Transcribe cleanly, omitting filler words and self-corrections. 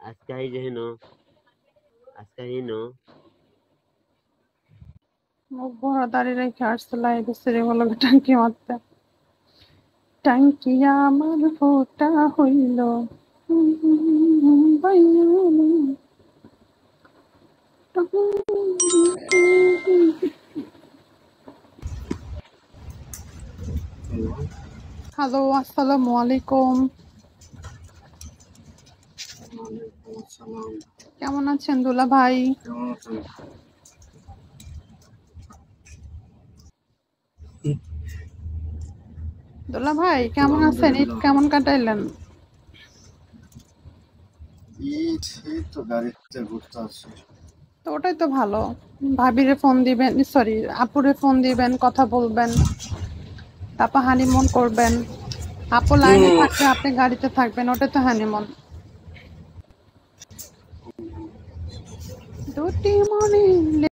আজকাই যেহেনো আজকাহিনো মুখ ভরা দাঁড়িয়ে রেখে আসছে লাইভে সেরে বলো টাঙ্কি মারতে। টাঙ্কি আমার ফোটা হইল হ্যালো, আসসালামু আলাইকুম। কেমন আছেন দুলা ভাই? দুলা ভাই কেমন আছেন? ঈদ কেমন কাটাইলেন? ঈদ এই তো গাড়িতে ঘুরতে আসছি। তো ওটাই তো ভালো। ভাবিরে ফোন দিবেন, সরি আপুরে ফোন দিবেন, কথা বলবেন, তারপর হানিমুন করবেন। আপু লাইনে থাকবে, আপনি গাড়িতে থাকবেন, ওটাই তো হানিমুন। দুটি মনে